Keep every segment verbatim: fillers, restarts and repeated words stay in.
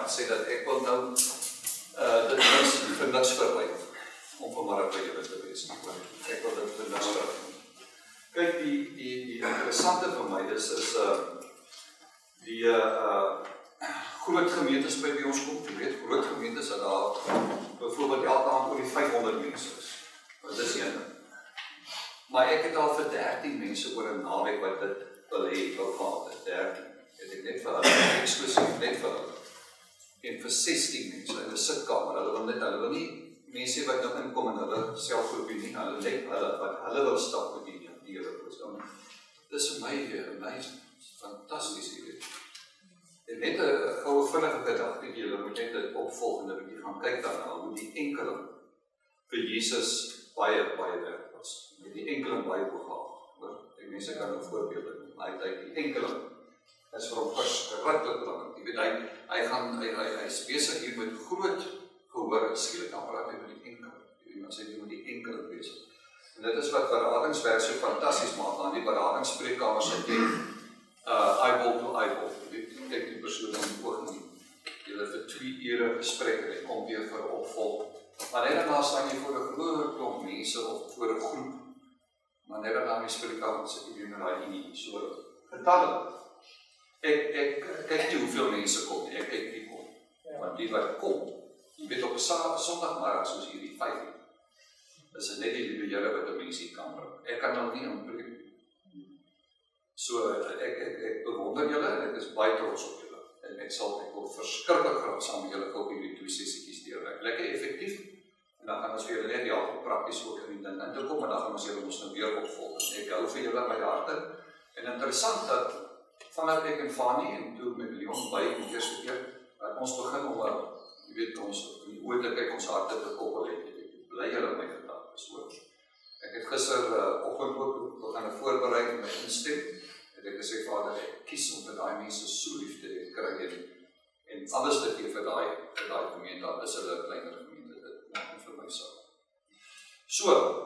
hart sê dat ek wil nou uh, dit niks vir niks verwyd om vanmiddag by julle te wees. Ek wil dit vir niks verwyd. Kyk, die, die, die interessante vir my is, is uh, die uh, groot gemeentes by wie ons kom, jy weet, groot gemeentes dat daar byvoorbeeld elke aand oor die vyfhonderd mense is. Dit is een. Maar ek het al vir dertien mense oor 'n naweek wat dit wil hê, wil gehad het, dertien. Het ek net vir hulle, eksklusief net vir hulle. En vir sestien mense in 'n sitkamer, hulle wil net, hulle wil nie mense wat nou inkom en hulle selfgroepie nie, hulle net hulle, wat hulle wil stap met die die Here persoon. Dis vir my amazing, fantasties, jy weet. En net 'n goue vinnige gedagte, julle moet net dit opvolg en 'n bietjie gaan kyk daarna hoe die enkeling vir Jesus baie baie werk was. Met die enkeling baie begaaf. Hoor, die mense kan 'n voorbeeld doen. Hy het die enkeling is vir hom verskriklik belangrik. Jy weet hy hy gaan hy hy hy's besig hier met groot gehoor en skielik dan praat hy met die enkeling. Jy weet, sê jy moet die enkeling besig. En dit is wat beradingswerk so fantasties maak. Aan die beradingsspreekkamer sit jy uh eyeball to eyeball. Jy weet, kyk die persoon in die oog nie. Jy het vir twee ure gesprek en jy kom weer vir opvolg. Maar net daarna staan jy voor 'n groot klomp mense of voor 'n groep. Maar net daarna in die spreekkamer sit jy weer met daai unie so getalle. Ek ek kyk nie hoeveel mense kom nie. Ek kyk wie kom. Want die wat kom, jy weet op 'n Sondagmiddag soos hierdie vyf uur. Is dit net die liewe Here wat 'n mens hier kan bring. Ek kan nou nie aanpreek. So ek ek ek bewonder julle en ek is baie trots op julle. En ek sal ek wil verskriklik graag saam met julle gou hierdie twee sessietjies deurwerk. Lekker effektief. En dan gaan ons vir julle net die help prakties ook in die ding in te kom en dan gaan ons julle ons nou weer opvolg. Ek hou vir julle my harte. En interessant dat vanuit ek en Fanny en toe met Leon by die eerste keer dat ons begin om jy weet ons in die oë te kyk, ons harte te koppel het. Ek bly julle my gedagtes hoor. Ek het gister uh, oggend ook begin voorberei en my instem. En ek gesê Vader, ek kies om vir daai mense so lief te hê kry en en alles te gee vir daai vir daai gemeente. Dan is hulle 'n kleiner gemeente dit maak vir my saak. So,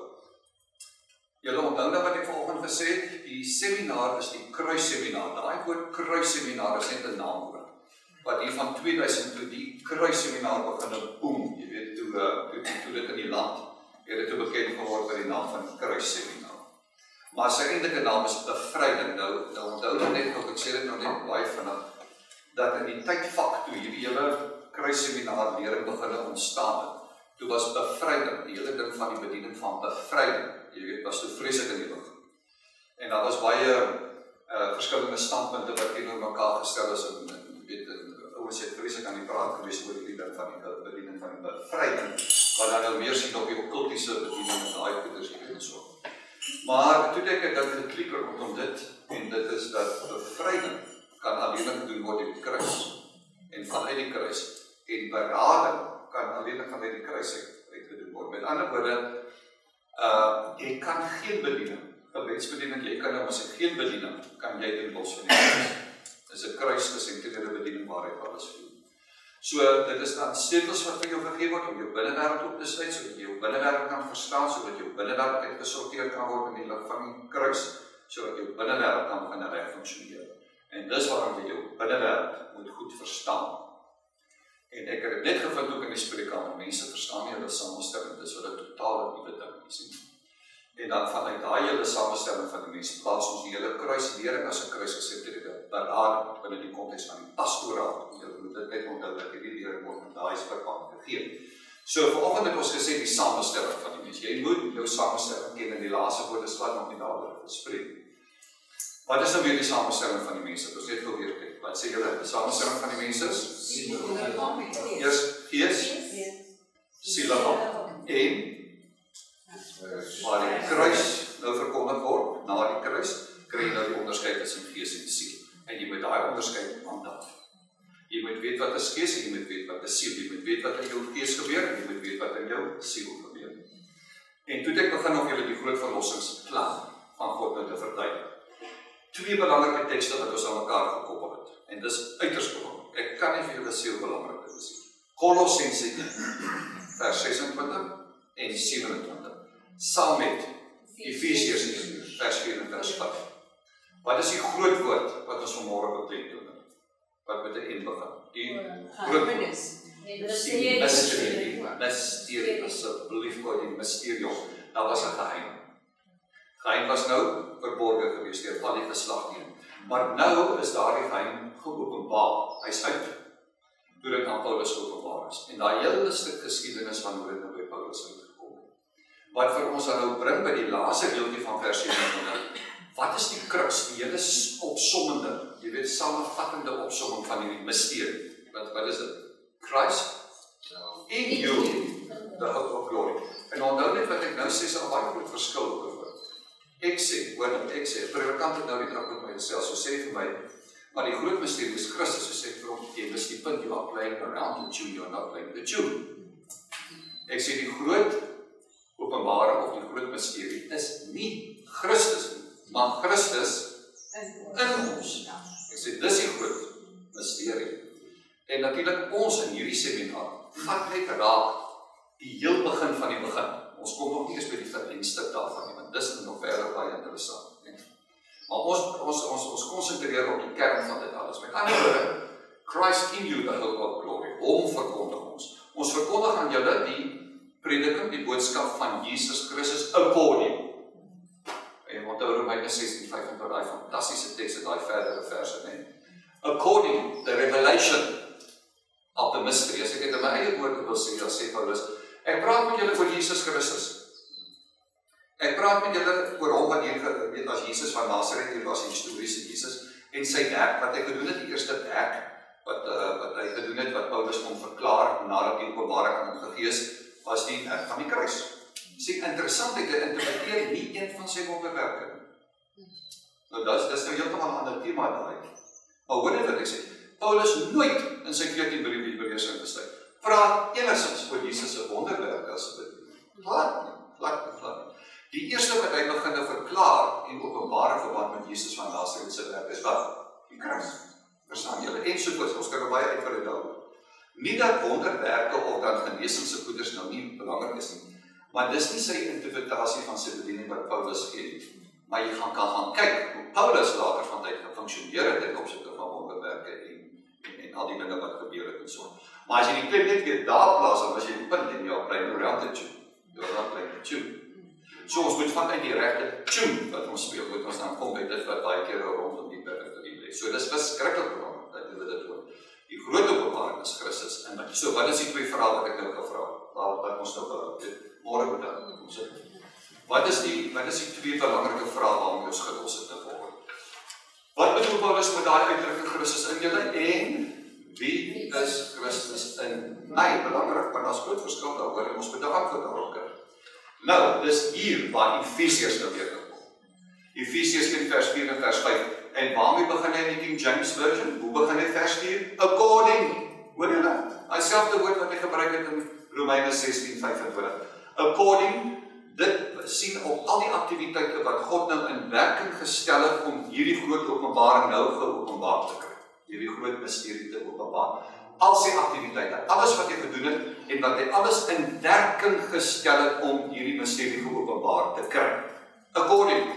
julle onthou nou wat ek vanoggend gesê het, die seminar is die kruisseminar. Daai woord kruisseminar is net 'n naamwoord. Wat hier van twee duisend toe die kruisseminar begin nou boom, jy weet toe uh, toe, toe dit in die land het dit toe bekend geword by die naam van kruisseminar. Maar sy eintlike naam is bevryding. Nou, nou onthou nou net, ek sê dit nou net baie vinnig, dat in die tydvak toe hierdie hele kruisseminar lering begin ontstaan het, toe was bevryding, die hele ding van die bediening van bevryding, jy weet, was toe vreeslik in die begin. En daar was baie uh, verskillende standpunte wat teenoor mekaar gestel is en, en jy weet, ouens het vreeslik aan die praat gewees oor die ding van die bediening van die bevryding, wat dan nou meer sien op die okkultiese bediening en daai goeders hier en so. Maar toe ek dit geklik rondom dit, en dit is dat bevryding kan alleen gedoen word op die kruis, en vanuit die kruis, en berading kan alleen vanuit die kruis uitgedoen word. Met ander woorde, uh, jy kan geen bediening, gebedsbediening, jy kan nou as ek geen bediening, kan jy doen los van die kruis. Dit is 'n kruis gesentreerde bediening waar hy alles doen. So, dit is dan sleutels wat vir jou gegee word om jou binnewêreld op te sluit, sodat jy jou binnewêreld kan verstaan, sodat jou binnewêreld uitgesorteer kan word in die lig van die kruis, sodat jou binnewêreld kan begin reg funksioneer. En dis waarom jy jou binnewêreld moet goed verstaan. En ek het dit net gevind ook in die spreekkamer, mense verstaan nie hulle samestelling, dis wat 'n totale nuwe ding is. En dan vanuit daai hele samestelling van die mense plaas ons die hele kruislering as 'n kruisgesentreerde berading binne die konteks van die pastoraat. Julle moet dit net onthou dat hierdie lering word met daai spreekkamer gegee. So vanoggend het ons gesê die samestelling van die mense. Jy moet jou samestelling ken en die laaste woorde slaan nog nie daaroor gespreek. Wat is nou weer die samestelling van die mense? Ons net gou weer kyk. Wat sê julle? Die samestelling van die mense is eers gees, siel en waar die kruis nou verkondig word, na die kruis, kry jy nou die onderskeid tussen gees en siel. En jy moet daai onderskeid handhaaf. Jy moet weet wat is gees en jy moet weet wat is siel. Jy moet weet wat in jou gees gebeur en jy moet weet wat in jou siel gebeur. En toe het ek begin om julle die groot verlossingsplan van God nou te verduidelik. Twee belangrike tekste wat ons aan mekaar gekoppel het. En dis uiters belangrik. Ek kan nie vir julle sê hoe belangrik dit is. Kolossense een, vers ses en twintig en sewe en twintig. Saam met Efesiërs een, vers vier en vers vyf. Wat is die groot woord wat ons vanmôre beklemtoon? Wat met 'n N begin? Die Geheimnis. die mysterie, mysterie, asseblief gooi die mysterium. Daar was 'n geheim. Geheim was nou verborge gewees deur al die geslagte. Maar nou is daardie geheim geopenbaar. Hy's uit. Toe dit aan Paulus geopenbaar is. En daai hele stuk geskiedenis van hoe dit nou by Paulus uitgekom het. Wat vir ons dan nou bring by die laaste deeltjie van vers sewentig. Wat is die crux, die hele opsommende, jy weet, samenvattende opsomming van hierdie mysterie? Wat, wat is dit? Christ in you, the hope of glory. En onthou net wat ek nou sê, is al baie groot verskil oor. Ek sê, hoor nou, ek sê, predikant het nou die druk met my gesels, so sê vir my, maar die groot mysterie is Christus, so sê ek vir hom, jy mis die punt, you are playing around the tune, you are not playing the tune. Ek sê die groot openbaring of die groot mysterie is nie Christus nie, maar Christus in ons. Ek sê, dis die groot mysterie. En natuurlik ons in hierdie seminar, vat net raak die heel begin van die begin. Ons kom nog nie eens by die verdienste daarvan nie, want dis nog verder baie interessant. Nee. Maar ons, ons, ons, ons concentreer op die kern van dit alles. Met ander woorde, Christ in you, the hope of glory. Hom verkondig ons. Ons verkondig aan julle die prediking, die boodskap van Jesus Christus according. En onthou Romeine sestien vyf en daai fantastiese teks en daai verdere verse, nee. According the revelation of the mystery. As ek dit in my eie woorde wil sê, dan sê Paulus, ek praat met julle oor Jesus Christus. Ek praat met julle oor hom wat hier weet as Jesus van Nazareth, hier was die historiese Jesus, en sy werk, wat hy gedoen het, die eerste werk, wat, uh, wat hy gedoen het, wat Paulus kon verklaar, nadat die openbaring aan hom gegee is, was die werk van die kruis. Sê, interessant, ek interpreteer nie een van sy wonderwerke. Nou, dis, dis nou heeltemal 'n ander tema daai. Maar hoor net wat ek sê, Paulus nooit in sy veertien brief die Hebreërs ingesluit, praat enigsins oor Jesus se wonderwerke as dit. Glad nie, glad nie, glad nie. Die eerste wat hy begin verklaar en openbaar verband met Jesus van Nazareth se werk is wat? Die kruis. Verstaan julle? En soos, ons kan er baie uitgebreid daaroor. Nie dat wonderwerke of dan genesingse goeders nou nie belangrik is nie, maar dis nie sy interpretasie van sy bediening wat Paulus gee. Maar jy gaan kan gaan kyk hoe Paulus later van tyd gefunksioneer het ten opsigte van wonderwerke en, en, en al die dinge wat gebeur het en so. Maar as jy die klem net weer daar plaas, dan as jy die punt en jy op playing around the tune. You're not playing the tune. So ons moet vanuit die regte tune wat ons speel, moet ons dan kom by dit wat baie keer rondom die berg te doen. So dis verskriklik belangrik dat jy dit hoor. Die groot openbaring is Christus in my. So wat is die twee vrae wat ek nou gevra het? Waar wat ons nou gehou het? Môre middag. Ons sit. Wat is die wat is die twee belangrike vrae waarmee ons gelos het vanoggend? Wat bedoel Paulus met daai uitdrukking Christus in julle en wie is Christus in my? Belangrik, want daar's groot verskil daaroor en ons moet 'n antwoord daarop kry. Nou, dis hier waar Efesiërs nou weer kom. Efesiërs een vers vier en vers vyf. En waarmee begin hy in die King James Version? Hoe begin hy vers vier? According. Hoor jy nou? Hy selfde woord wat hy gebruik het in Romeine sestien vyf-en-twintig. According, dit sien op al die aktiwiteite wat God nou in werking gestel het om hierdie groot openbaring nou geopenbaar te kry. Hierdie groot mysterie te openbaar. Al sy aktiwiteite, alles wat hy gedoen het en wat hy alles in werking gestel het om hierdie mysterie geopenbaar te kry. According,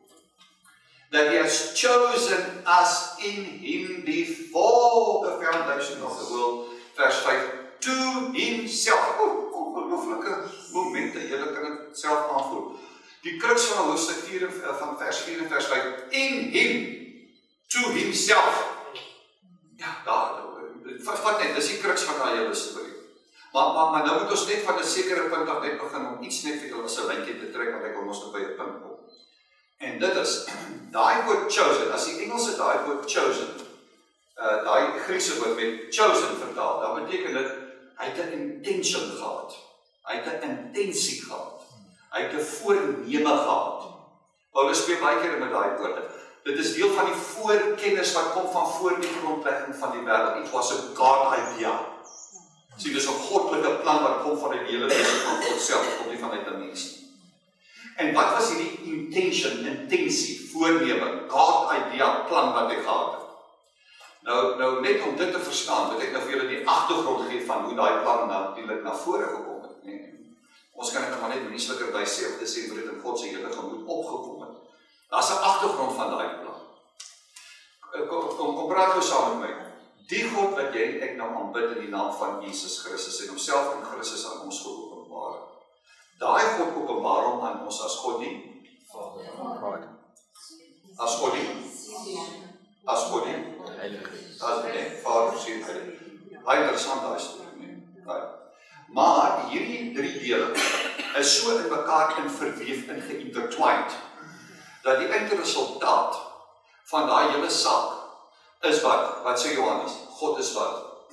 that he has chosen us in him before the foundation of the world, vers vyf, to himself. Oh, ongelooflike momente, julle kan dit self aanvoel. Die crux van hoofstuk vier van vers vier en vers vyf, in him, to himself. Ja, daar, vat net, dis die crux van daai hele storie. Maar, maar, maar nou moet ons net van 'n sekere punt af net begin om iets net vir julle as 'n lyntjie te trek, want ek wil ons nou by 'n punt kom. En dit is, daai woord chosen, as die Engelse daai woord chosen, uh, daai Griekse woord met chosen vertaal, dan beteken dit, hy het 'n intention gehad. Hy het 'n intensie gehad. Hy het 'n voorneme gehad. Paulus speel baie keer met daai woorde. Dit is deel van die voorkennis wat kom van voor die grondlegging van die wêreld. It was a God idea. Sien, dis 'n goddelike plan wat kom van die hele wêreld van God self, kom nie vanuit 'n mens nie. En wat was hierdie intention, intensie, voorneme, God idea, plan wat hy gehad het? Nou, nou net om dit te verstaan, wil ek nou vir julle die agtergrond gee van hoe daai plan natuurlik na vore gekom het. Nee. Ons kan dit maar net mensliker by sê of te sê hoe dit in God se hele gemoed opgekom het. Daar's 'n agtergrond van daai plan. Kom, kom, kom praat gou saam met my. Die God wat jy en ek nou aanbid in die naam van Jesus Christus en homself in Christus aan ons geopenbaar. Daai God openbaar hom aan ons as God nie Vader. As God nie As God nie As nie Vader sien Heilig. Baie interessant daai storie, nee. Maar hierdie drie dele is so in mekaar in verweef en geïntertwined dat die eindresultaat van daai hele saak is wat? Wat sê Johannes? God is wat?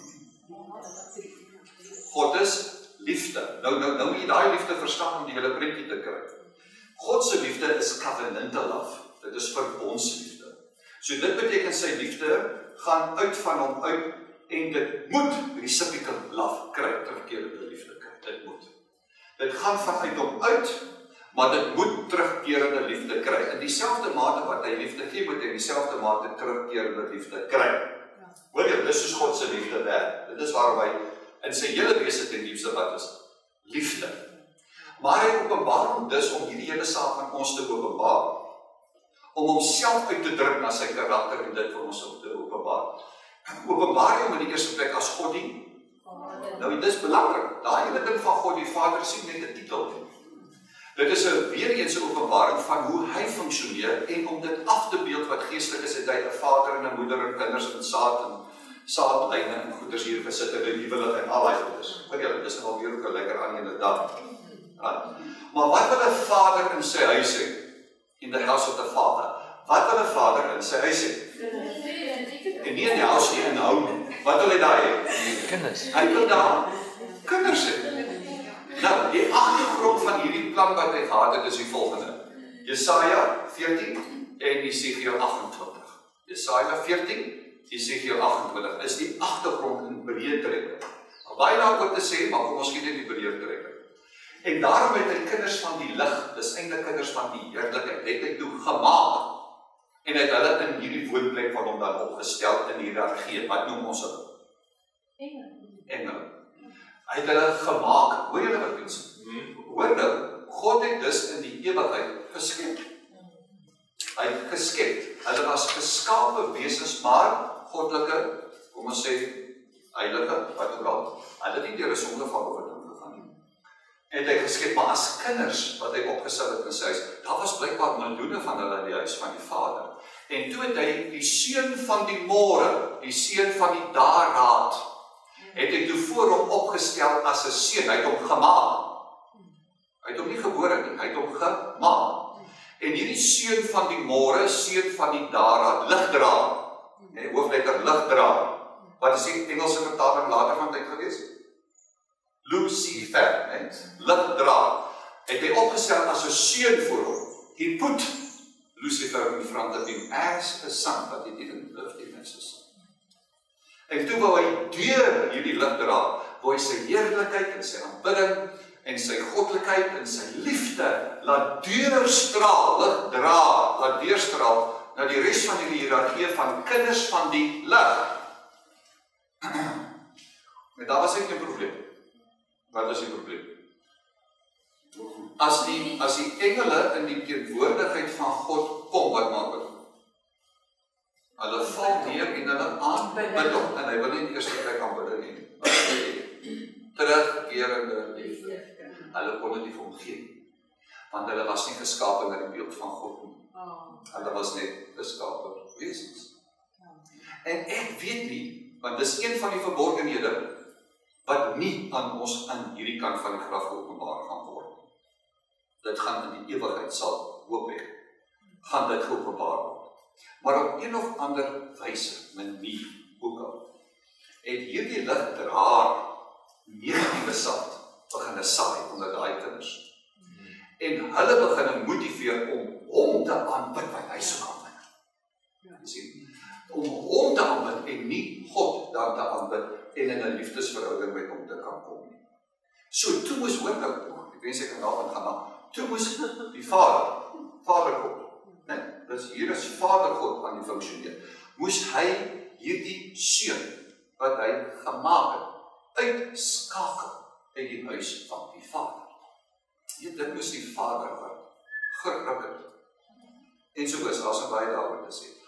God is liefde. Nou, nou, nou moet jy daai liefde verstaan om die hele prentjie te kry. God se liefde is covenantal love. Dit is verbondsliefde. So dit beteken sy liefde gaan uit van hom uit en dit moet reciprocal love kry, terugkerende liefde kry. Dit moet. Dit gaan vanuit hom uit, maar dit moet terugkerende liefde kry. In dieselfde mate wat hy liefde gee, moet hy dieselfde mate terugkerende liefde kry. Hoor jy, dis soos God se liefde werk. Dit is waarom hy in sy hele wese ten diepste wat is? Liefde. Maar hy openbaar hom dus om hierdie hele saak aan ons te openbaar. Om homself uit te druk na sy karakter en dit vir ons te openbaar. Openbaar hom in die eerste plek as God die. Nou, dit is belangrik. Daai hele ding van God die Vader sien net 'n titel. Dit is 'n weer eens 'n openbaring van hoe hy funksioneer en om dit af te beeld wat geestelik is, het hy 'n vader en 'n moeder en kinders en saad en saadlyne en goeders hier gesit in die huwelik en al daai goeders. Hoor jy, dis nou weer ook 'n lekker aan ene dag. Ja. Maar wat wil 'n vader in sy huis hê? In the house of the Father. Wat wil 'n vader in sy huis hê? En nie in die huis nie inhou. Wat wil hy daar hê? Kinders. Hy wil daar kinders hê. Nou, die agtergrond van hierdie plan wat hy gehad het is die volgende. Jesaja veertien en Jesegiel agt en twintig. Jesaja veertien, Jesegiel agt en twintig is die agtergrond in breë trekke. Baie daaroor te sê, maar kom ons kyk net die breë trekke. En daarom het hy kinders van die lig, dis eintlik kinders van die heerlikheid, het hy toe gemaak. En hy het hulle in hierdie woonplek van hom dan opgestel in hiërargie. Wat noem ons hulle? Engele. Engele. Hy het hulle gemaak. Hoor julle wat iets? Hoor nou, God het dus in die ewigheid geskep. Hy het geskep. Hulle was geskape wesens, maar goddelike, kom ons sê, heilige, wat ook al. Hulle het nie deur 'n sondeval oorwinning gegaan nie. En hy geskep, maar as kinders wat hy opgesit het in sy huis, daar was blykbaar miljoene van hulle in die huis van die Vader. En toe het hy die seun van die môre, die seun van die daraad, het hy toe voor hom opgestel as 'n seun, hy het hom gemaak. Hy het hom nie gebore nie, hy het hom gemaak. En hierdie seun van die môre, seun van die daraad, ligdraer, nee, hoofletter ligdraer. Wat is die Engelse vertaling later van tyd gewees? Lucifer, nee, ligdraer. Het hy opgestel as 'n seun voor hom. He put Lucifer in front of him as a son, but he didn't live him as a son. En toe wou hy deur hierdie ligdraer, wou hy sy heerlikheid en sy aanbidding en sy goddelikheid en sy liefde laat deurstraal, ligdraer, laat deurstraal na die res van die hiërargie van kinders van die lig. Maar daar was ek 'n probleem. Wat was die probleem? As die, as die engele in die teenwoordigheid van God kom, wat maak hulle? Hulle val neer en hulle aanbid hom, en hy wil nie in die eerste plek aanbid nie. Terugkerende liefde. Hulle kon dit nie vir hom gee, want hulle was nie geskape na die beeld van God nie. Hulle was net geskape wesens. En ek weet nie, want dis een van die verborgenhede wat nie aan ons aan hierdie kant van die graf geopenbaar gaan word. Dit gaan in die ewigheid sal, hoop ek, gaan dit geopenbaar word. Maar op een of ander wyse, manier, ook al, het hierdie ligdraer negatiewe saad begin saai onder daai kinders. En hulle begin motiveer om hom te aanbid wat hy so aanbid. Ja, sien? Om hom te aanbid en nie God dan te aanbid en in 'n liefdesverhouding met hom te kan kom. So toe moes hoor nou, ek wens ek kan daarvan gaan na, toe moes die Vader, Vader God, nee, dus hier is Vader God aan die funksioneer, moes hy hierdie seun wat hy gemaak het, uitskakel uit die huis van die Vader. Ja, dit moes die Vader wat geruk het. En so is, as 'n baie daaroor te sê.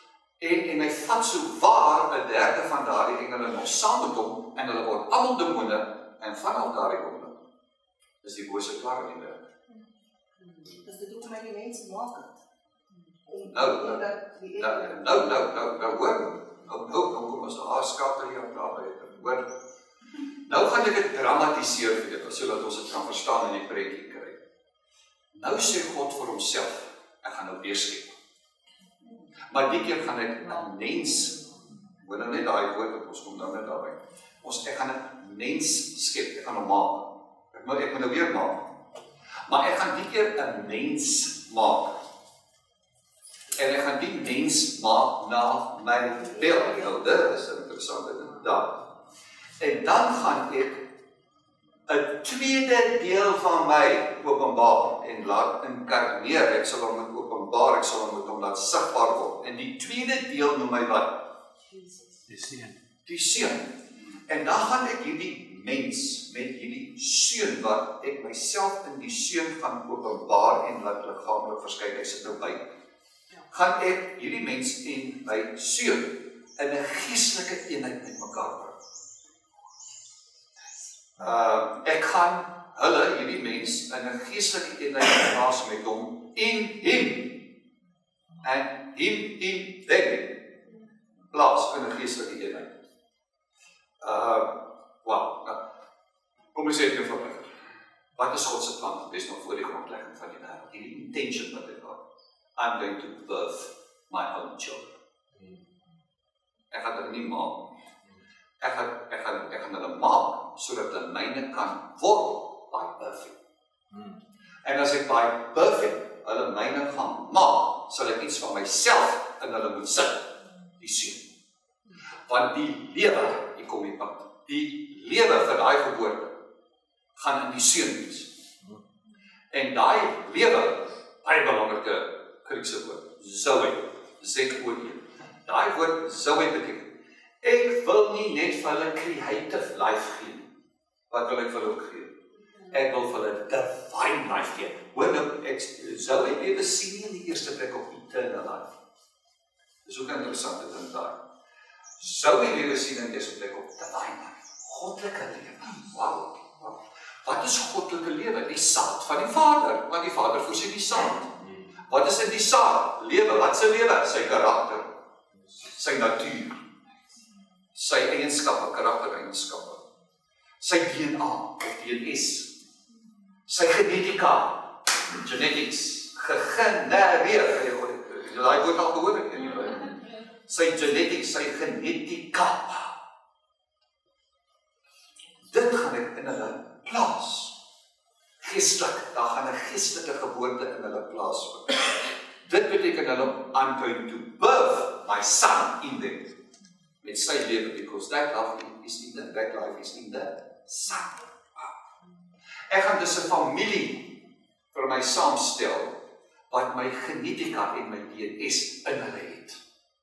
En, en hy vat so waar 'n derde van daardie engele nog saam met hom, en hulle word almal demone, en vanaf daardie oomblik is die bose klaar in die wêreld. Dis dit hoekom hy die mens maak het. Nou, nou, nou, nou, nou, nou, hoor, nou, nou, nou, kom ons daar skakel hier op daar by, hoor. Nou gaan ek dit dramatiseer vir julle, sodat ons dit kan verstaan en die prentjie kry. Nou sê God vir homself, ek gaan nou weer skep. Maar die keer gaan ek 'n mens, hoor nou net daai woord, ons kom nou net daarby. Ons, ek gaan 'n mens skep, ek gaan hom maak. Ek moet, ek moet nou weer maak. Maar ek gaan die keer 'n mens maak. En ek gaan die mens maak na my beeld. Nou, dit is interessant, dit daar. En dan gaan ek 'n tweede deel van my openbaar en laat inkarneer. Ek sal hom met openbaar, ek sal hom met hom laat sigbaar word. En die tweede deel noem my wat? Die seun. Die seun. En dan gaan ek hierdie mens met hierdie seun wat ek myself in die seun gaan openbaar en laat liggaamlik verskyn. Ek sit nou by. Gaan ek hierdie mens en my seun in 'n geestelike eenheid met mekaar bring. Uh, ek gaan hulle, hierdie mens, in 'n geestelike eenheid plaas met hom en hom. En hom in them plaas in 'n geestelike eenheid. Uh, Wel, nou, kom ons sê dit eenvoudig. Wat is God se plan? Dit is nog voor die grondlegging van die wêreld. Die intention wat hy het. I'm going to birth my own children. Ek gaan dit nie maak. Ek gaan, ek gaan, ek gaan hulle maak, sodat hulle myne kan word by birthing. En as ek by birthing hulle myne gaan maak, sal ek iets van myself in hulle moet sit, die seun. Want die lewe, hier kom die pad, die lewe vir daai geboorte gaan in die seun wees. En daai lewe, baie belangrike Griekse woord, zoe, Z-O-E. Daai woord zoe beteken, ek wil nie net vir hulle creative life gee, wat wil ek vir hulle gee? Ek wil vir hulle divine life gee. Hoor nou, ek, zoe lewe sien nie in die eerste plek op eternal life. Dis ook interessant dit in daai. Zoe lewe sien in die eerste plek op divine life. Goddelike lewe. Wow, wow. Wat is goddelike lewe? Die saad van die Vader, want die Vader voorsien die saad. Wat is in die saad? Lewe, wat se lewe? Sy karakter, sy natuur, sy eienskappe, karaktereienskappe, sy D N A, of D N S, sy genetika, genetics, gegenereer, jy daai woord al gehoor het in die Bybel. Sy genetics, sy genetika. Dit gaan ek in hulle plaas. Geestelik, daar gaan 'n geestelike geboorte in hulle plaas word. Dit beteken hulle, I'm going to birth my son in them. Met sy lewe, because that life is in the, that life is in the son. Ek gaan dus 'n familie vir my saamstel, wat my genetika en my D N S in hulle het.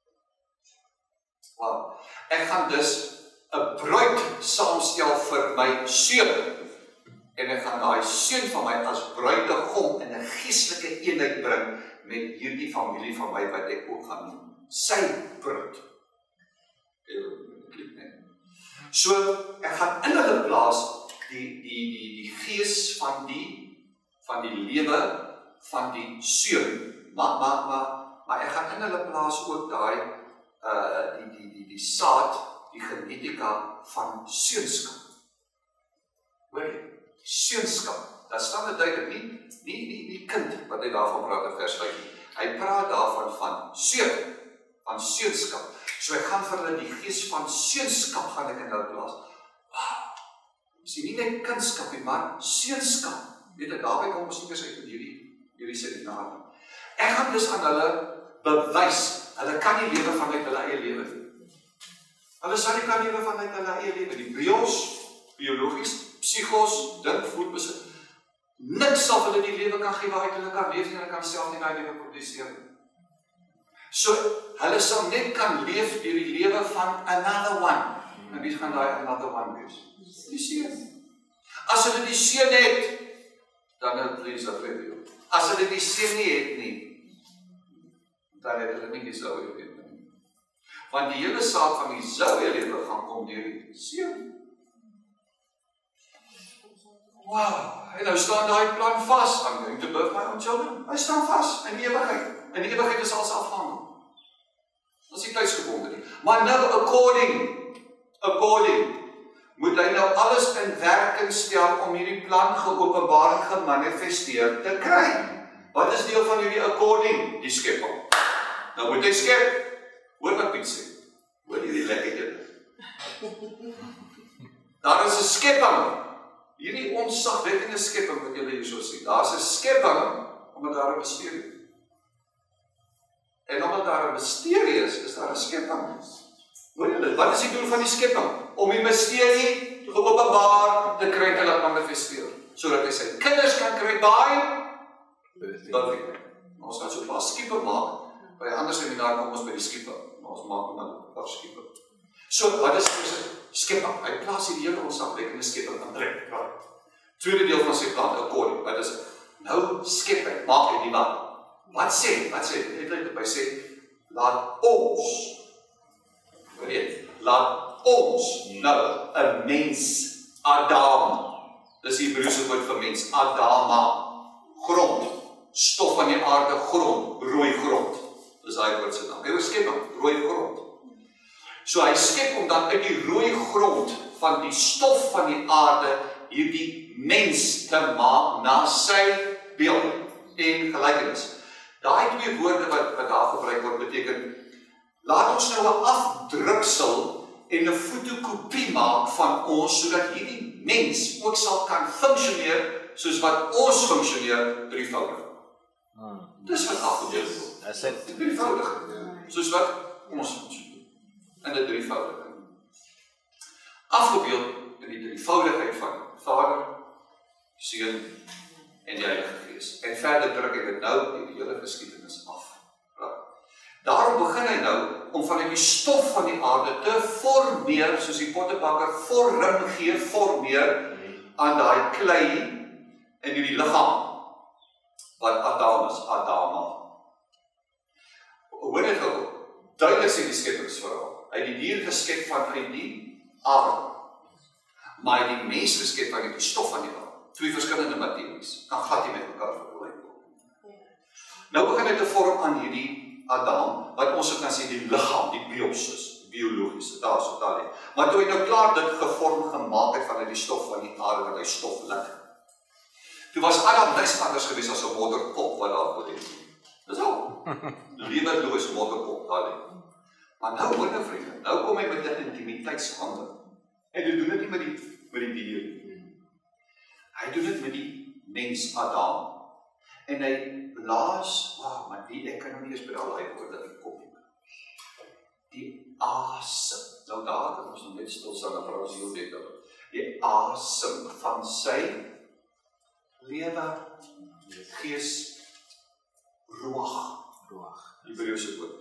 Wow. Ek gaan dus 'n bruid saamstel vir my seun. En ek gaan daai seun van my as bruidegom in 'n geestelike eenheid bring met hierdie familie van my wat ek ook gaan noem. Sy bruid. So, ek gaan in hulle plaas die die die die gees van die van die lewe van die seun. Maar maar maar maar ek gaan in hulle plaas ook daai uh die die die die saad, die genetika van seunskap. Hoor jy? Seunskap. Daar staan dit duidelik, nie, nie, nie, nie kind wat hy daarvan praat in vers vyf. Hy praat daarvan van seun, van seunskap. So ek gaan vir hulle die gees van seunskap gaan ek in hulle plaas. Wow. Sien nie net kindskap nie, maar seunskap. Weet jy, daarby kom ons nie eens uit met hierdie, hierdie seminar nie. Ek gaan dus aan hulle bewys, hulle kan nie lewe vanuit hulle eie lewe nie. Hulle sal nie kan lewe vanuit hulle eie lewe nie. Bios, biologies, psigos, dink, voel, besit. Niks sal hulle die lewe kan gee waaruit hulle kan leef en hulle kan self nie daai lewe produseer nie. So, hulle sal net kan leef deur die lewe van another one. En wie gaan daai another one wees? Die seun. As hulle die seun het, dan het hulle dit weet. As hulle die seun nie het nie, dan het hulle nie die sou weet nie. Want die hele saak van die Zoe lewe gaan kom deur die seun. Wow, en nou staan daai plan vas. I'm going to birth my own children. Hy staan vas in die ewigheid. In die ewigheid is alles afgehandel. Dat is nie thuisgebonde nie. Maar nou according, according, moet hy nou alles in werking stel om hierdie plan geopenbaar en gemanifesteer te kry. Wat is deel van hierdie according? Die skepping. Nou moet hy skep. Hoor wat Piet sê. Hoor hierdie lekker julle. Daar is 'n skepping. Hierdie onsagwekkende skepping wat julle hierso sien. Daar's 'n skepping omdat daar 'n misterie is. En omdat daar 'n misterie is, is daar 'n skepping. Hoor julle, wat is die doel van die skepping? Om die misterie geopenbaar te kry en laat manifesteer, sodat hy sy kinders kan kry by birthing. Ons gaan so 'n paar skiepe maak. By 'n ander seminar kom ons by die skiepe. Ons maak maar 'n paar skiepe. So, wat is die skepping? Hy plaas hier die hele onsagwekkende skepping in plek. Tweede deel van sy plan, according. Wat is nou skep hy, maak hy die wat? Wat sê? Wat sê? Net net by sê, laat ons, weet, laat ons nou 'n mens, Adam. Dis die Hebreëse woord vir mens, Adama. Grond, stof van die aarde, grond, rooi grond. Dis daai woord se naam. Hy skep hom, rooi grond. So hy skep hom dan uit die rooi grond van die stof van die aarde hierdie mens te maak na sy beeld en gelykenis. Daai twee woorde wat, wat daar gebruik word beteken, laat ons nou 'n afdruksel en 'n fotokopie maak van ons, sodat hierdie mens ook sal kan funksioneer soos wat ons funksioneer drievoudig. Hmm. Dis wat afgedeel word. Dis dit. Drievoudig. Soos wat ons funksioneer. In 'n drievoudige. Afgebeeld in die drievoudigheid van Vader, Seun en die Heilige Gees. En verder druk hy dit nou in die hele geskiedenis af. Daarom begin hy nou om vanuit die stof van die aarde te formeer, soos die pottebakker vorm gee, formeer aan daai klei in hierdie liggaam wat Adam is, Adama. Hoor net gou, duidelik sê die skepingsverhaal. Hy het die dier geskep vanuit die aarde, maar hy het die mens geskep vanuit die stof van die aarde. Twee verskillende materies, kan glad nie met mekaar vergelyk word. Nou begin hy te vorm aan hierdie Adam, wat ons ook kan sê die liggaam, die biosis, die biologiese, daar so daar lê. Maar toe hy nou klaar dit gevorm gemaak het vanuit die stof van die aarde wat hy stof lik. Toe was Adam niks anders gewees as 'n modderkop wat daar voor lê. Dis al. Lewenloos modderkop daar lê. Maar nou hoor nou vriende, nou kom hy met 'n intimiteitshandel. En hy doen dit nie met die met die dier nie. Hy doen dit met die mens Adam. En hy blaas, wow, maar die ek kan nou nie eens by daai woord dat ek kom nie. Die asem. Nou daar kan ons nog net stil staan en praat heel beter. Die asem van sy lewe, gees, ruach, ruach. Die Hebreëse woord.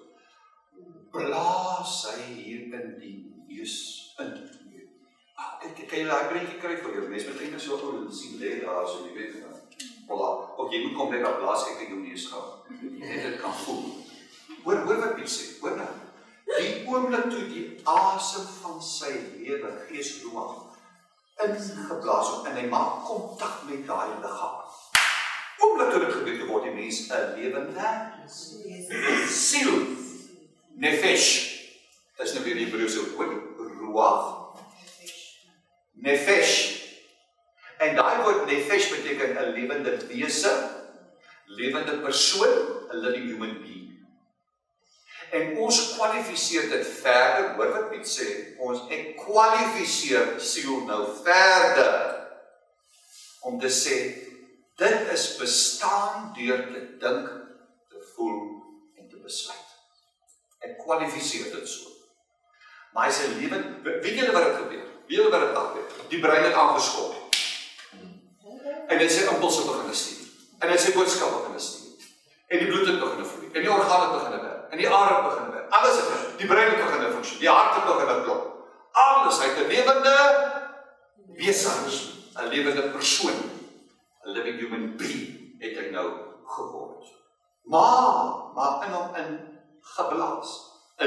Blaas hy hier in die neus in. Ah, kyk, kyk, jy daai prentjie kry vir jou. Mens moet eintlik so ou sien lê daar so jy weet. Voilà. Of jy moet kom net op blaas ek in jou neus gaan. Net dit kan voel. Hoor, hoor wat Piet sê. Hoor nou. Die oomblik toe die asem van sy lewe, gees, ruach ingeblaas word en hy maak kontak met daai liggaam. Oomblik toe dit gebeur word die mens 'n lewende siel. Nefesh. Dis nou weer die Hebreëse woord, ruach. Nefesh. En daai woord nefesh beteken 'n lewende wese, lewende persoon, 'n living human being. En ons kwalifiseer dit verder, hoor wat Piet sê, ons ek kwalifiseer siel nou verder om te sê, dit is bestaan deur te dink, te voel en te besluit. Ek kwalifiseer dit so. Maar hy sê lewend, weet julle wat het gebeur? Weet julle wat het gebeur? Die brein het aangeskop. En dit sê impulse begin stuur. En dit sê boodskappe begin stuur. En die bloed het begin vloei. En die organe het begin werk. En die are het begin werk. Alles het, die brein het begin funksioneer. Die hart het begin klop. Alles uit 'n lewende wese, 'n lewende persoon, 'n living human being het hy nou geword. Maar, maar in hom in geblaas, in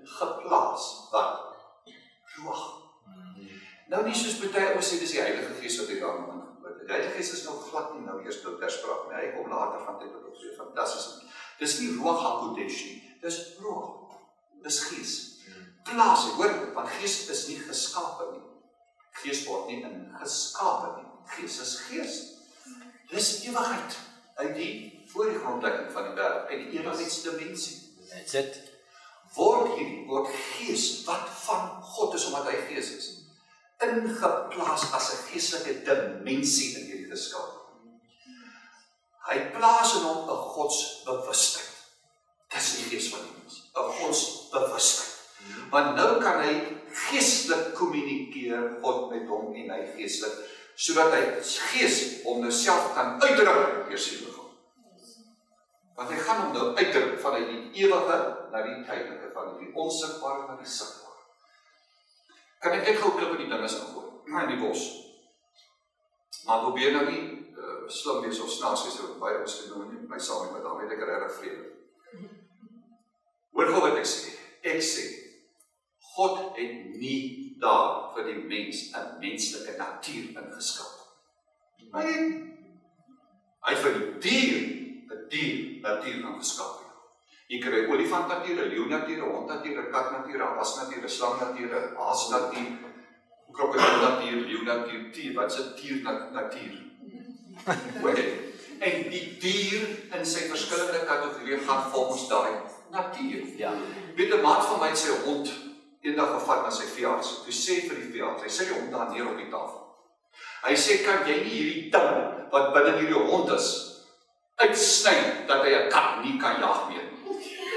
geplaas. Wat? Ruach. Nou nie soos baie ouens sê, dis die Heilige Gees wat hy daarin ingebid het. Die Heilige Gees is nou glad nie nou eers nou ter sprake nie. Hy kom later van tyd tot tyd. Fantasties. Dis nie Ruach HaKodesh nie. Dis Ruach. Dis Gees. Plaas, hoor, want Gees is nie geskape nie. Gees word nie in geskape nie. Gees is Gees. Dis ewigheid. Uit die voor die grondlegging van die wêreld, uit die ewigheidsdimensie. That's it. Word hierdie word Gees wat van God is, omdat hy Gees is, ingeplaas as 'n geestelike dimensie in hierdie geskaap. Hy plaas in hom 'n godsbewustheid. Dis die Gees van die mens, 'n godsbewustheid. Want nou kan hy geestelik kommunikeer God met hom en hy geestelik, sodat hy Gees hom nou self kan uitdruk deur sy liggaam. Want hy gaan hom nou uitdruk vanuit die ewige na die tydelike, van die onsigbare na die sigbare. Kan ek net gou klip in die dinge ingooi, in die bos. Maar probeer nou nie uh, slim wees of snaaks wees, wat baie ons gedoen nie, my saam met daarmee het ek regtig vrede. Hoor gou wat ek sê. Ek sê, God het nie daar vir die mens 'n menslike natuur ingeskep. Hy het, hy het vir die dier 'n dier natuur ingeskep. Jy kry 'n olifant natuur, 'n leeu natuur, 'n hond natuur, 'n kat natuur, 'n haas natuur, 'n slang natuur, 'n haas natuur, 'n krokodil natuur, leeu natuur, dier, wat is 'n dier natuur? Hoor jy? En die dier in sy verskillende kategorieë gaan volgens daai natuur. Ja. Weet 'n maat van my het sy hond eendag gevat na sy veearts. Toe sê vir die veearts, hy sê die hond daar neer op die tafel. Hy sê, kan jy nie hierdie ding wat binne hierdie hond is uitsny dat hy 'n kat nie kan jag meer nie?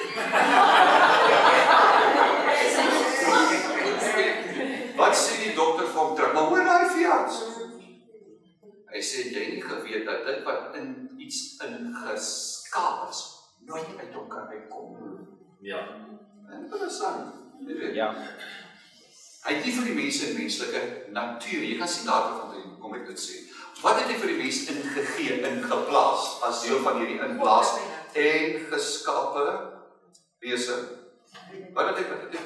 Wat sê die dokter vir hom terug? Maar hoor daai veearts. Hy sê jy nie geweet dat dit wat in iets ingeskaap is, nooit uit hom kan uitkom. Ja. Interessant. Ja. Hy het nie vir die mense in menslike natuur, jy kan sien later van die, kom ek dit sê. Wat het hy vir die mens ingegee, ingeplaas, as deel van hierdie inplaas en geskape wese? Wat het hy, wat het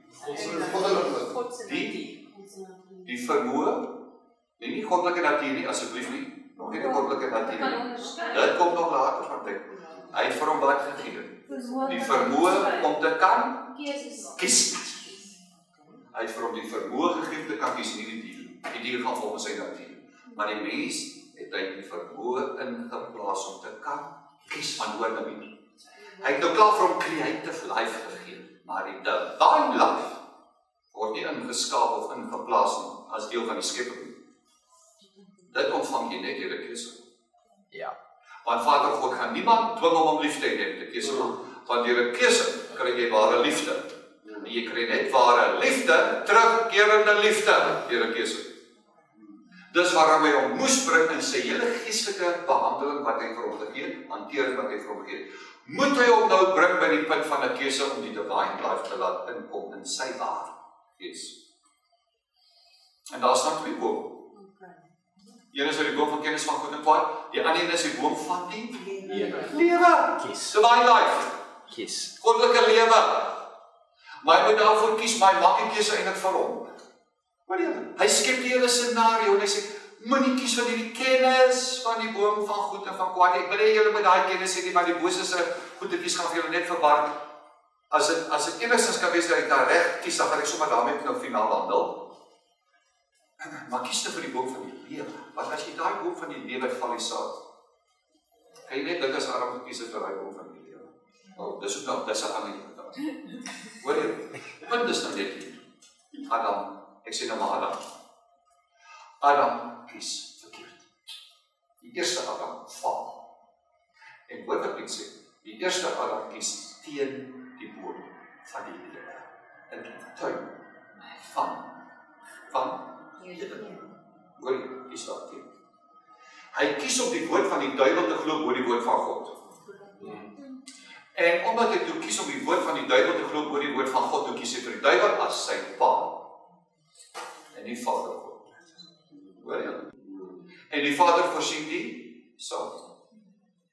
hy? Godse Die, die vermoë, nee, nie goddelike natuur nie, asseblief nie, nog nie die goddelike natuur nie. Dit kom nog later van tyd. Hy het vir hom wat gegee. Die vermoë om te kan kies. Hy het vir hom die vermoë gegee om te kan kies, nie die dier. Die dier gaan volgens sy natuur. Maar die mens het hy die vermoë ingeplaas om te kan kies van hoor nou nie. Hy het nou klaar vir hom creative life gegee, maar die divine life word nie ingeskaap of ingeplaas nie, as deel van die skepping. Dit ontvang jy net deur 'n keuse. Ja. Want Vader God gaan niemand dwing om hom lief te hê, te keuse maak. Want deur 'n keuse kry jy ware liefde. En jy kry net ware liefde, terugkerende liefde deur 'n keuse. Dis waarom hy hom moes bring in sy hele geestelike behandeling wat hy vir hom gegee het, hantering wat hy vir hom gegee het. Moet hy hom nou bring by die punt van 'n keuse om die divine life te laat inkom in sy ware gees. En daar staan twee bome. Een is die boom van kennis van goed en kwaad, die ander is die boom van die Lewe. lewe. Kies. Divine life. Kies. Goddelike lewe. Maar hy moet daarvoor kies, maar hy maak die keuse eintlik vir hom. Wat jy? Hy skep die hele scenario en hy sê, moenie kies van hierdie kennis van die boom van goed en van kwaad. Ek wil hê julle moet daai kennis hê nie, maar die bose se goedertjies gaan vir julle net verwar. As dit as dit enigstens kan wees dat ek daar reg kies, dan gaan ek sommer daarmee nou finaal handel. Maar kies nou vir die boom van die lewe. Want as jy daai boom van die lewe val die saad, kan jy net dink as Adam gekies het vir daai boom van die lewe. Oh, dis ook nog dis 'n ander ding. Hoor jy? Punt is nou net hier. Adam, ek sê nou maar Adam. Adam kies verkeerd. Die eerste Adam val. En hoor wat ek sê, die eerste Adam kies teen die boom van die lewe. In die tuin van van hoor jy, kies daar teen. Hy kies op die woord van die duiwel te glo bo die woord van God. En omdat hy toe kies om die woord van die duiwel te glo bo die woord van God, toe kies hy vir die duiwel as sy pa. En nie Vader God. Hoor jy? En die Vader voorsien die saad.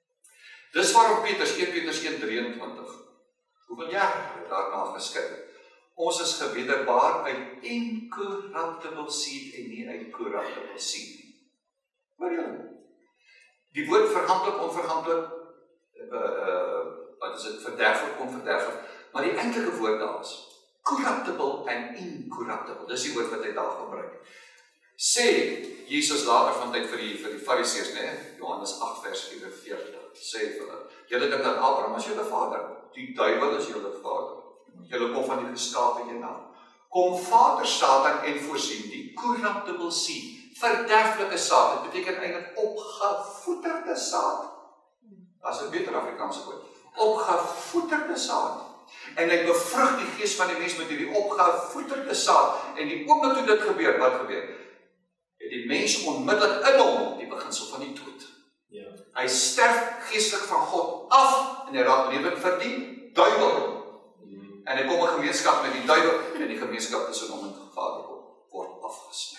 Dis waarom Petrus, eerste Petrus een drieëntwintig, hoeveel jaar daarna geskryf het, Ons is gewederbaar uit incorruptible seed en nie uit corruptible seed. Maar ja, die woord verganklik, onverganklik, uh, uh, wat is dit, verderflik, onverderflik, maar die eintlike woord daar is, corruptible en incorruptible, dis die woord wat hy daar gebruik. Sê Jesus later van tyd vir die, vir die Fariseërs, nee, Johannes agt vers vierenveertig, sê vir hulle, julle dink dat Abraham is julle vader, die duiwel is julle vader, julle kom van die geskape een naam. Kom vader Satan en voorsien die corruptible seed, verderflike saad, dit beteken eintlik opgevoeterde saad. Dat is 'n beter Afrikaanse woord. Opgevoeterde saad. En hy bevrug die gees van die mens met hierdie opgevoeterde saad. En die oomblik toe dit gebeur, wat gebeur? Het die mens onmiddellik in hom die beginsel van die dood. Ja. Hy sterf geestelik van God af en hy raak lewend vir die duiwel. En hy kom 'n gemeenskap met die duiwel en die gemeenskap tussen hom en Vader word afgesny.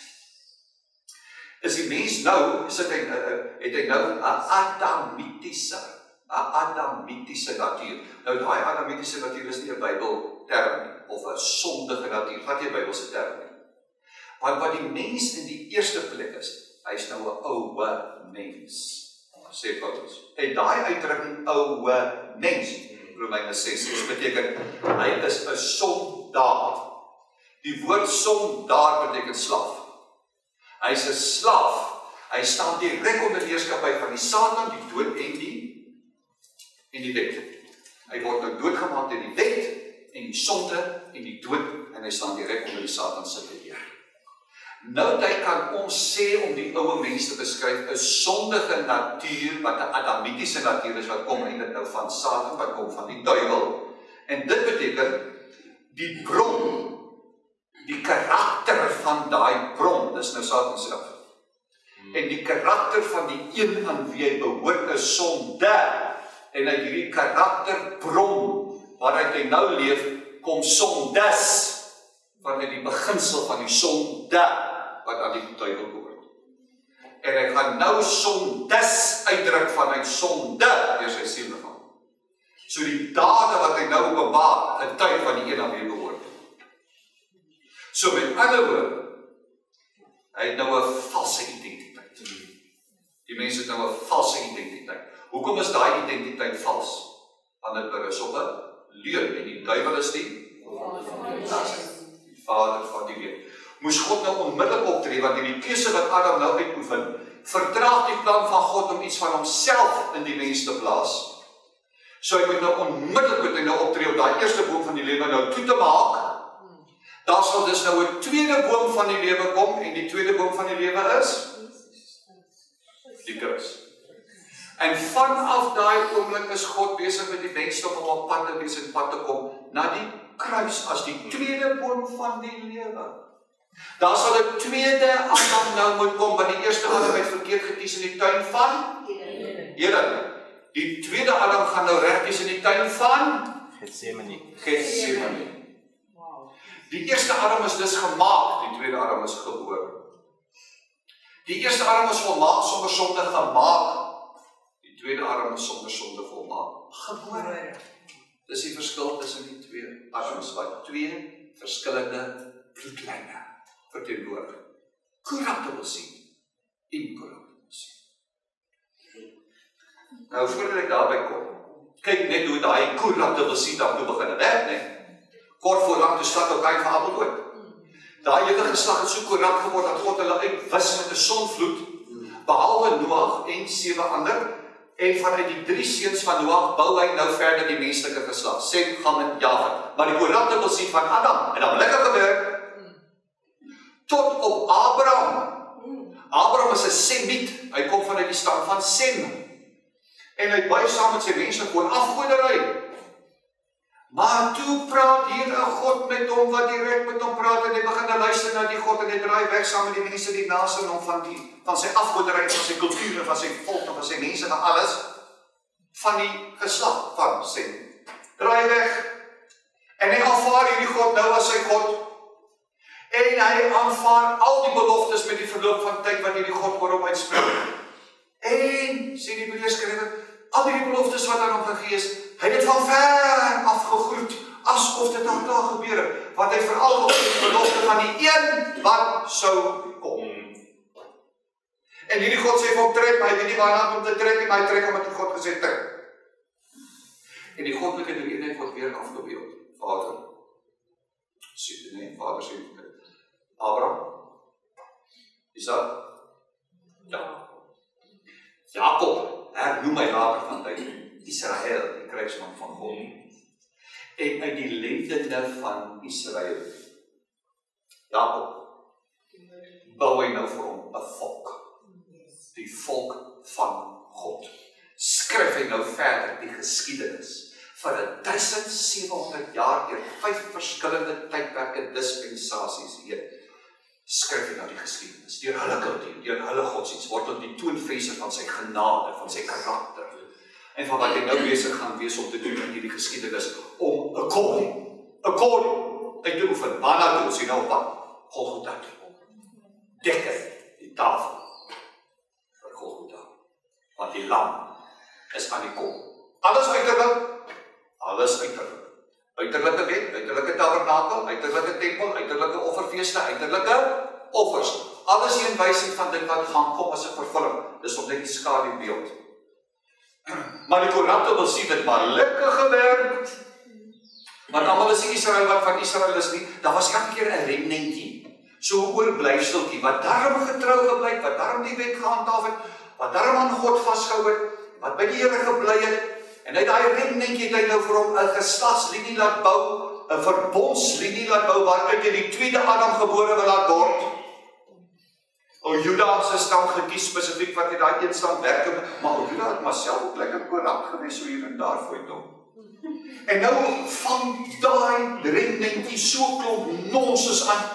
Is die mens nou, sit hy, het hy nou 'n adamitiese, 'n adamitiese natuur. Nou daai adamitiese natuur is nie 'n Bybelterm of 'n sondige natuur, wat nie 'n Bybelse term nie. Want wat die mens in die eerste plek is, hy is nou 'n oue mens, sê Paulus. En daai uitdrukking oue mens, Romeine ses, dit beteken, hy is 'n sondaar. Die woord sondaar beteken slaaf. Hy is 'n slaaf. Hy staan direk onder die heerskappy van die Satan, die dood en die en die wet. Hy word nou doodgemaak deur die wet en die sonde en die dood en hy staan direk onder die Satan se beheer. Nou dat hy kan ons sê om die ouwe mens te beskryf, 'n sondige natuur, wat 'n adamitiese natuur is, wat kom eintlik nou van Satan, wat kom van die duiwel. En dit beteken, die bron, die karakter van daai bron, dis nou Satan self. En die karakter van die een aan wie hy behoort is sonde. En uit hierdie karakterbron, waaruit hy nou leef, kom sondes, vanuit die beginsel van die sonde, wat aan die duiwel behoort. En hy gaan nou sondes uitdruk vanuit sonde deur sy sielliggaam. So die dade wat hy nou openbaar, getuig van die een aan wie hy behoort. So met ander woorde, hy het nou 'n valse identiteit. Die mense het nou 'n valse identiteit. Hoekom is daai identiteit vals? Want dit berus op 'n leuen en die duiwel is die die vader van die leuen. Moes God nou onmiddellik optree, want die keuse wat Adam nou uitoefen, vertraag die plan van God om iets van homself in die mens te plaas. So hy moet nou onmiddellik moet hy nou optree om daai eerste boom van die lewe nou toe te maak. Daar sal dus nou 'n tweede boom van die lewe kom, en die tweede boom van die lewe is die kruis. En vanaf daai oomblik is God besig met die mens om op pad te wees en pad te kom na die kruis as die tweede boom van die lewe. Daar sal 'n tweede Adam nou moet kom, want die eerste Adam het verkeerd gekies in die tuin van Eden. Die tweede Adam gaan nou reg kies in die tuin van Getsemane. Getsemane. Die eerste Adam is dus gemaak, die tweede Adam is gebore. Die eerste Adam is volmaak sonder sonde gemaak. Die tweede Adam is sonder sonde volmaak gebore. Dis die verskil tussen die twee Adams, wat twee verskillende bloedlyne verteenwoordig. Corruptible seed, incorruptible seed. Nou voordat ek daarby kom, kyk net hoe daai corruptible seed dan toe begin werk, nee. Kort voor lank toe slag ook hy van Abel dood. Daai hele geslag het so korrup geword dat God hulle uitwis met 'n sonvloed, behalwe Noag en sewe ander. En vanuit die drie seuns van Noag bou hy nou verder die menslike geslag, Sem, Cham en Jafet. Maar die corruptible seed van Adam, en dan lekker gebeur, tot op Abraham. Abraham is 'n Semiet, hy kom vanuit die stam van Sem. En hy baie saam met sy mense gewoon afgoderry. Maar toe praat hier 'n God met hom, wat direk met hom praat, en hy begin te luister na die God, en hy draai weg saam met die mense die naaste hom van die van sy afgoderry, van sy kultuur, van sy volk, van sy mense, van alles, van die geslag van Sem. Draai weg. En hy aanvaar hierdie God nou as sy God. En hy aanvaar al die beloftes met die verloop van tyd wat hierdie God oor hom uitspreek. En, sê die Hebreërskrywer, al die beloftes wat aan hom gegee is, hy het dit van ver af gegroet, asof asof dit al klaar gebeur het, wat hy veral op die belofte van die een wat sou kom. En hierdie God sê vir hom, trek, maar hy weet nie waarna om te trek, en hy trek omdat die God gesê trek. En die goddelike drie-eenheid word weer afgebeeld. Vader, sê, nee, Vader sê, Abraham, Isaac, ja. Jakob, hernoem hy later van tyd, Israel, die krygsman van God. En uit die lendene van Israel, Jakob, bou hy nou vir hom 'n volk. Die volk van God. Skryf hy nou verder die geskiedenis vir duisend sewe honderd jaar deur vyf verskillende tydperke dispensasies heen. Skryf hy nou die geskiedenis deur hulle kultuur, deur hulle godsdienst, word tot die toonvleser van sy genade, van sy karakter. En van wat hy nou besig gaan wees om te doen in hierdie geskiedenis, om 'n koning, 'n koning uit te oefen. Waarna toe ons hier nou wat? Golgotha. Dek hy die tafel vir Golgotha. Want die lam is aan die kom. Alles uiterlik, alles uiterlik. Uiterlike wet, uiterlike tabernakel, uiterlike tempel, uiterlike offerfeeste, uiterlike offers. Alles een wysing van dit wat gaan kom as 'n vervulling. Dis op net die skadubeeld. Maar die korrupte wil sien dit maar lekker gewerk. Want almal is nie Israel wat van Israel is nie. Daar was elke keer 'n remnantjie. So 'n oorblyfseltjie wat daarom getrou gebly het, wat daarom die wet gehandhaaf het, wat daarom aan God vasgehou het, wat by die Here gebly het. En uit daai remnantjie het hy nou vir hom 'n geslagslinie laat bou, 'n verbondslinie laat bou waaruit hy die tweede Adam gebore wil laat word. O Juda se stam gekies spesifiek wat hy daai een stam werk, maar o Juda het maar self ook lekker korrup gewees so hier en daar voor hom. En nou van daai remnantjie so klomp nonsens aan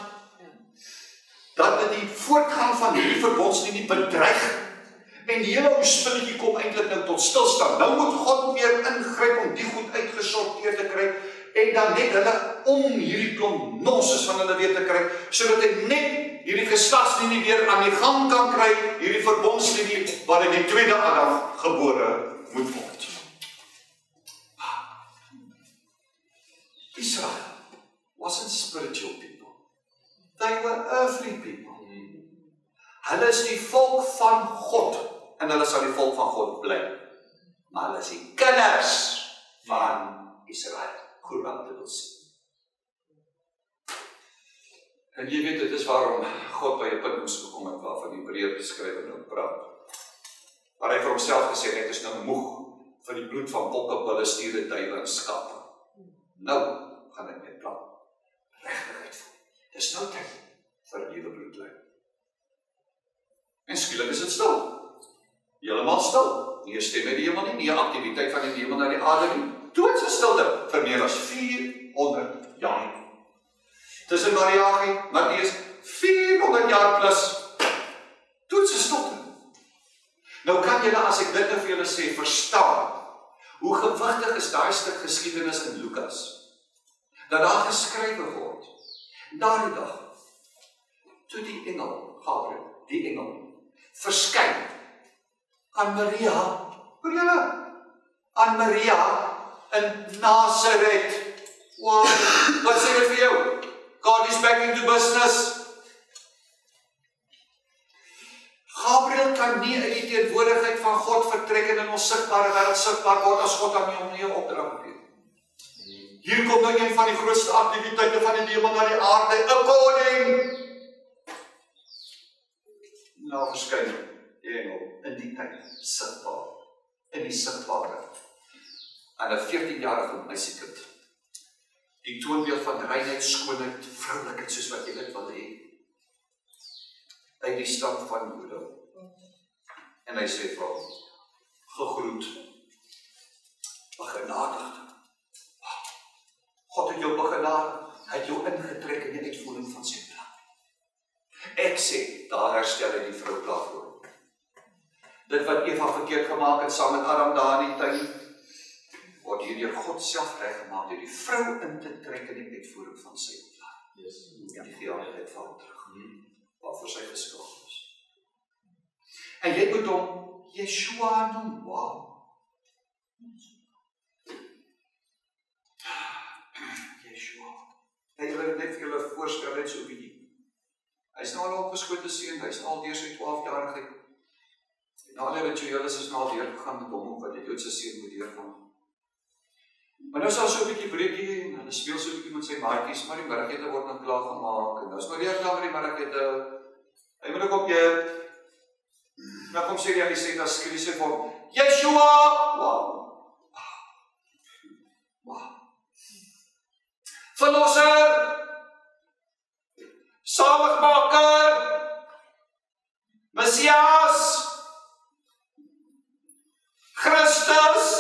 dat dit die voortgang van hierdie verbondslinie bedreig. En die hele ou spilletjie kom eintlik nou tot stilstand. Nou moet God weer ingryp om die goed uitgesorteer te kry en dan net hulle om hierdie klomp nonsens van hulle weer te kry, sodat hy net hierdie geslagslinie weer aan die gang kan kry, hierdie verbondslinie waarin die tweede Adam gebore moet word. Israel wasn't spiritual people. They were earthly people. Hulle is die volk van God en hulle sal die volk van God bly. Maar hulle is die kinders van Israel. Korrupte wil sien. En jy weet, dit is waarom God by 'n punt moes gekom het waarvan die Hebreërs skrywer nou praat. Waar hy vir homself gesê het, ek is nou moeg vir die bloed van bokke, bulle, stiere, duwe en skape. Nou gaan ek my plan regtig uitvoer. Dis nou tyd vir 'n nuwe bloedlyn. En skielik is dit stil. Heeltemal stil. Nie 'n stem uit die hemel nie, nie 'n aktiwiteit van die hemel na die aarde nie. Doodse stilte vir meer as vierhonderd jaar. Tussen Mariagi, Matteus, vierhonderd jaar plus. Doodse stilte. Nou kan julle, as ek dit nou vir julle sê, verstaan hoe gewigtig is daai stuk geskiedenis in Lukas. Dat daar geskrywe word. Daardie dag, toe die engel, Gabriël, die engel, verskyn aan Maria, hoor julle, aan Maria in Nazareth. Wow, wat sê dit vir jou? God is back into business. Gabriël kan nie uit die teenwoordigheid van God vertrek en in ons sigbare wêreld sigbaar word as God aan hom nie 'n opdrag gee. Hier kom nou een van die grootste aktiwiteite van die hemel na die aarde, 'n koning. Nou verskyn die engel in die tyd sigbaar, in die sigbare, aan 'n veertienjarige meisiekind. Die toonbeeld van reinheid, skoonheid, vroulikheid soos wat jy dit wil hê. Uit die stam van Juda. En hy sê vir hom, gegroet, begenadigd. God het jou begenadigd, hy het jou ingetrek in die uitvoering van sy plan. Ek sê, daar herstel hy die vrou klaar voor hom. Dit wat Eva verkeerd gemaak het, saam met Adam daar in die tuin, word hier deur God self reggemaak, deur die vrou in te trek in die uitvoering van sy plan. Yes. En die gejaagdheid val terug, hmm. waarvoor sy geskuld is. En jy moet hom Yeshua noem, wow. Yeshua. Hy wil net vir julle voorstel net so 'n bietjie. Hy is nou al 'n opgeskote seun, hy is nou al deur sy twaalfjarigheid. En al die rituele is nou al deurgegaan met hom, wat die Joodse seun moet deurgaan. Maar nou is daar so 'n bietjie breekie, en hulle speel so 'n bietjie met sy maatjies, maar die middagete word nou klaar gemaak, en nou is nou weer klaar met die middagete. Hy moet ook op jy, nou kom sê die aan die sê, dan skree sy vir hom, Yeshua! Wow! Wow! Verlosser! Saligmaker! Messias! Christus!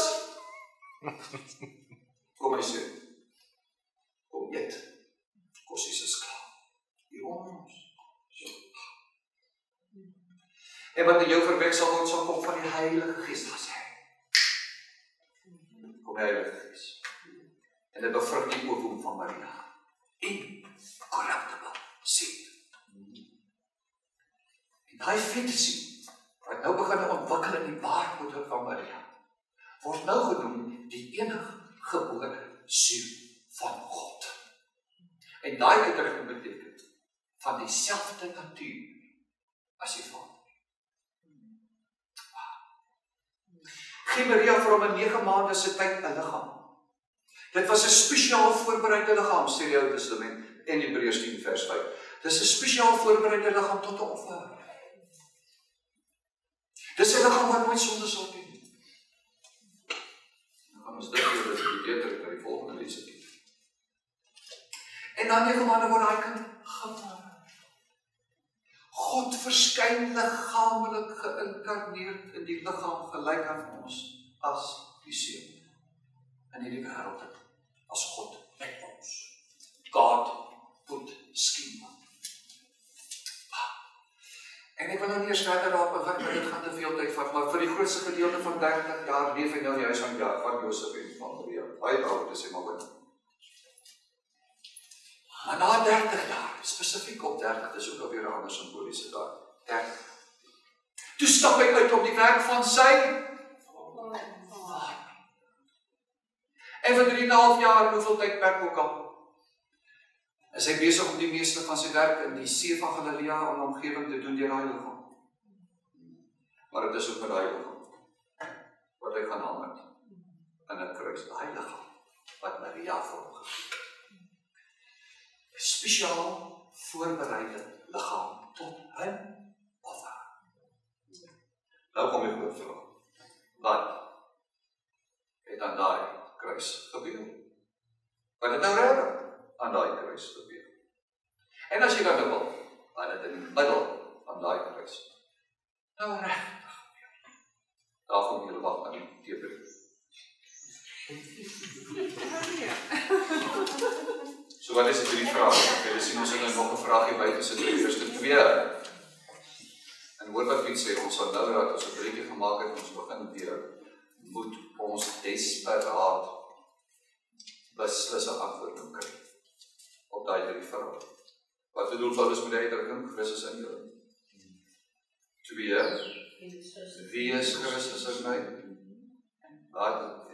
Kom hy sê, kom eet, kosies is klaar, hier onder ons. En wat in jou verweksel word, sal kom van die Heilige Gees, daar sê hy. Kom die Heilige Gees. En dit bevrug die oorwom van Maria. Incorruptible seed. En die fantasie, wat nou begin ontwikkel in die baarmoeder van Maria, word nou genoem die enige gebore seun van God. En daai uitdrukking beteken van dieselfde natuur as die Vader. Gee Maria vir hom 'n nege maande se tyd 'n liggaam. Dit was 'n spesiaal voorbereide liggaam, sê die Ou Testament en Hebreërs tien vers vyf. Dis 'n spesiaal voorbereide liggaam tot 'n offer. Dis 'n liggaam wat nooit sonde sal doen. Nou gaan ons dit weer dit beter by die volgende lesse doen. En dan nege maande word hy kind gebore. God verskyn liggaamlik geïnkarneerd in die liggaam gelyk aan ons as die seun in hierdie wêreld as God met ons. God put skin. En ek wil nou nie eers verder daarop ingaan, want dit gaan te veel tyd vat, maar vir die grootste gedeelte van dertig jaar leef hy nou in die huis van ja, van Josef en van Maria. Baie oud is hy maar binne. Maar na dertig jaar, spesifiek op dertig, dis ook alweer 'n ander simboliese daad. dertig. Toe stap hy uit op die werk van sy Vader. En vir drie en 'n half jaar, hoeveel tyd werk ook al, is hy besig om die meeste van sy werk in die see van Galilea en omgewing te doen deur daai liggaam. Maar dit is ook met daai liggaam wat hy gaan hang het in 'n kruis, daai liggaam wat Maria vir hom gegee het. Spesiaal voorbereide liggaam tot 'n offer. Nou kom ek met 'n vraag. Wat het aan daai kruis gebeur? Wat het nou reg aan daai kruis gebeur? En as jy dan nou wil, wat het in die middel van daai kruis nou reg gebeur? Daar kom julle wag aan die teebreek. So wat is die drie vrae? Julle sien ons het nou nog 'n vraagie bygesit vir die eerste twee. En hoor wat Piet sê, ons sal nou dat ons 'n breekie gemaak het, ons begin weer, moet ons desperaat beslis 'n antwoord kry op daai drie vrae. Wat bedoel Paulus met die uitdrukking Christus in julle? To be wie is Christus in my? Wat